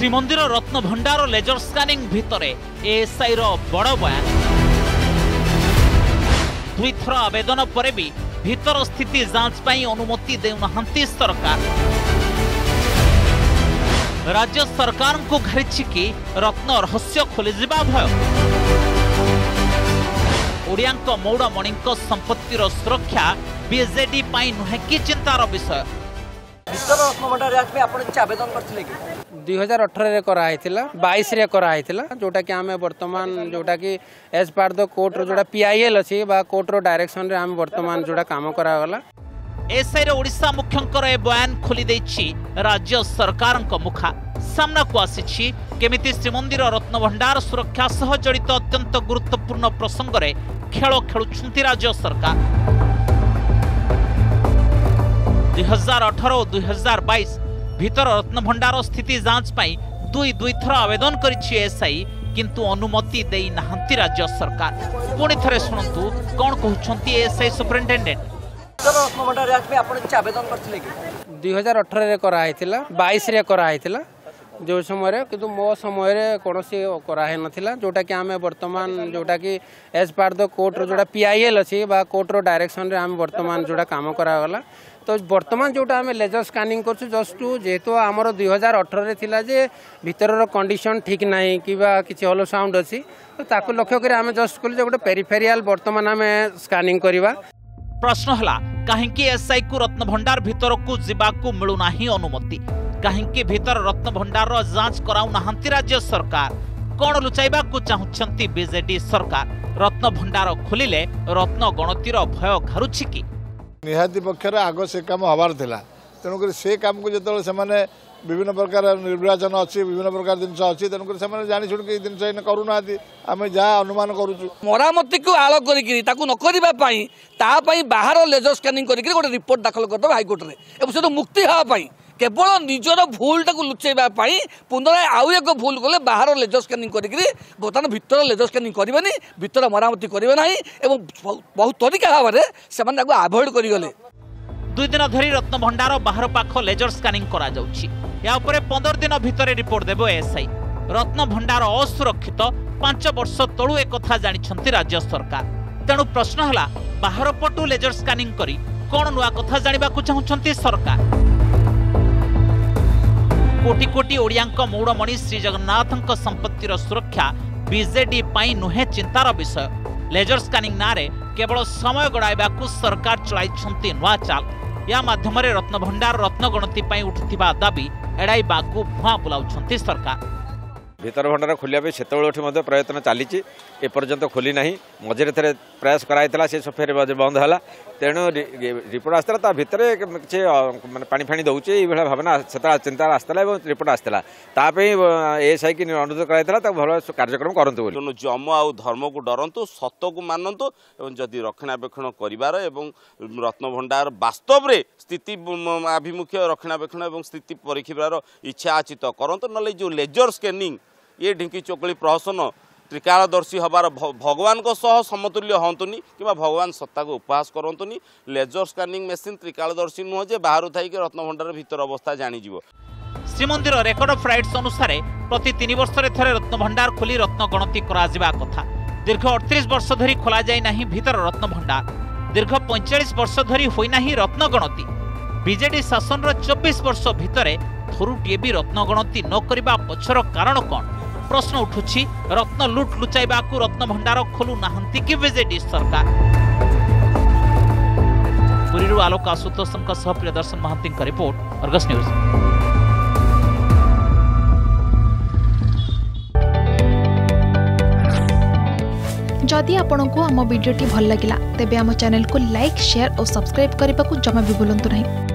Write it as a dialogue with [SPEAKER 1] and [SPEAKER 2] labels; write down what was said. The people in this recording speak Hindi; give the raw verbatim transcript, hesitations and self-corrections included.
[SPEAKER 1] श्रीमंदिर रत्न भंडार लेजर स्कानिंग भितर एएसआई रो बड़ बयान। दुई थर आवेदन पर भी भीतर स्थिति जांच पाई अनुमति देउनाहांती सरकार। राज्य सरकार को घारिछि कि रत्न रहस्य खोली जिबा भय। ओडियांक मौड़मणिंक संपत्तिर सुरक्षा बीजेडी पाई नुहे कि चिंतार विषय।
[SPEAKER 2] दुई हजार अठर कराई बाईस कराई जोटा कि आम बर्तमान जोटा कि एज पार्ट द कोर्ट जोटा पीआईएल अच्छी कोर्ट रो डायरेक्शन रे आम बर्तमान जोटा काम करागला।
[SPEAKER 1] एसआई रे ओडिशा मुख्यंकर ए बयान खोली दैछि राज्य सरकार मुखा। सामना को आसी केमिति श्रीमंदिर रत्न भंडार सुरक्षा सह जड़ित अत्यंत गुरुत्वपूर्ण प्रसंग रे खेल खेलुछंती राज्य सरकार। दुई हजार अठर और दुई हजार बाईस भीतर रत्न भंडार स्थिति जांच पाई दुई दुई थर आवेदन करिछि एसआई, किंतु अनुमति देई नाहंती राज्य सरकार। पुणी थरे सुनंतु कोन कहउछंती एसआई सुपरिटेंडेंट।
[SPEAKER 2] रत्न भंडार में आपण आवेदन करथिले कि दुई हजार अठर कराई बाईस कराई जो समय किंतु मो समय कौन कराई नथिला जोटा कि आम बर्तमान जोटा कि एज पार्ट द कोर्ट रो जोटा पीआईएल अच्छी कोर्ट रो डायरेक्शन रे आम बर्तमान जोटा काम करागला। तो बर्तमान जोटा आम लेजर स्कानिंग करछु जस्ट टू जेहेतु आमर दुई हजार अठर थिला जे भीतर कंडीशन ठीक नाही कि किसी हलो साउंड अच्छी तो ताको लक्ष्य कर आम जस्ट कल गोटे पेरिफेरियल बर्तमान आम स्कानिंग करवा।
[SPEAKER 1] प्रश्न हला काहेकि एसआई को रत्न भंडार भीतर को जिबाकू मिलु नाही अनुमति, काहेकि भीतर रत्न भंडार रो जांच कराउ नाहंती राज्य सरकार। कोन लुचाइबा को चाहुछंती बीजेडी सरकार। रत्न भंडार खोलिले रत्न गणतिर भय घारुछि कि
[SPEAKER 3] निहाती पक्षर आग से काम हबार थिला। तेणुक से काम को जो से विभिन्न प्रकार निर्वाचन अच्छी विभिन्न प्रकार जिनस अच्छी तेणुक से जानी शुण कि जिन करूना आम जहाँ अनुमान करुचु
[SPEAKER 4] मरामती को आड़ कर बाहर लेजर स्कानिंग करके गोटे रिपोर्ट दाखल करदे हाइकोर्ट में से मुक्ति हाँपाई केवल निजर भूल टाक लुचेबा पुनराय आउ एक भूल कले बाहर लेजर स्कानिंग करके बर्तमान भीतर लेजर स्कानिंग करेंगे भीतर मरामती करेंगे ना बहुत तरीका भाव में से आभोड करगले।
[SPEAKER 1] दुई दिन धरी रत्न भंडार बाहर पाख लेजर स्कानिंग करा जाउछि। या उपरे पंद्रह दिन भितर रिपोर्ट देबो एसआई। रत्न भंडार असुरक्षित पांच वर्ष तळु एक कथा जानिछंती राज्य सरकार। तेणु प्रश्न हला बाहर पटु लेजर स्कानिंग करी कोन नुआ कथा जानिबा को चाहुछंती सरकार। कोटी कोटी ओडियांक मौड़मणि श्री जगन्नाथंक संपत्तिर सुरक्षा बीजेडी पाई नुहे चिंतार विषय। लेजर स्कानिंग नारे केवल समय गड़ाइबा को सरकार चलाइछंती नुआ चाल। या माध्यम रत्न भंडार रत्न गणति पाई उठिथिबा दाबी एड़ाइबा को भुआ बुलाउछंती सरकार।
[SPEAKER 5] भीतर भंडार खोलिया से प्रयत्न चली एपर्यंत खोली ना मझे थे प्रयास कराई से फेर बंद है। तेणु रिपोर्ट आसला भितर किसी मानने पानी फाणी दौचे ये भावना से चिंता आसला रिपोर्ट आसला एएसआई की अनुरोध कराई भल कार्यक्रम करूँ।
[SPEAKER 6] जम आउ धर्म को डरतु सत को मानतु जदि रक्षणाबेक्षण कर रत्न भंडार वास्तव में स्थिति आभिमुख्य रक्षणाबेक्षण और स्थिति परीक्षार इच्छा अच्छी तो करतु ना जो लेजर स्कैनिंग ये ढिंकी चोकली प्रहसन त्रिकालदर्शी हबार भगवान को सह समतुल्य हंतुनी कि भगवान सत्ता को उपहास करतुनी। लेजर स्कानिंग मेसीन त्रिकालदर्शी नुह जे बाहर थी रत्न भंडार भीतर अवस्था जानीज।
[SPEAKER 1] श्रीमंदिर रेकर्ड ऑफ राइट्स अनुसार प्रति तीन वर्ष थे रत्न भंडार खोली रत्न गणति करा कथा। दीर्घ अड़तीस वर्ष धरी खोल जाए ना भीतर रत्न भंडार। दीर्घ पैंचाश वर्ष धरी होना रत्न गणति। बीजेडी शासन चौबीस वर्ष भितर थरुटे भी रत्न गणति न करने पछर कारण कौन प्रश्न उठुछि। रत्न लुट लुचाइबा को रत्न भंडार खोलु नाहंती कि बीजेडी सरकार। पुरीरु आलोक आशुतोषंक सह प्रियदर्शन महांती का रिपोर्ट अर्गस न्यूज।
[SPEAKER 7] जदि आपंक आम भिडी भल लगा तेब आम चैनल को लाइक शेयर और सब्सक्राइब करने को जमा भी भूलु नहीं।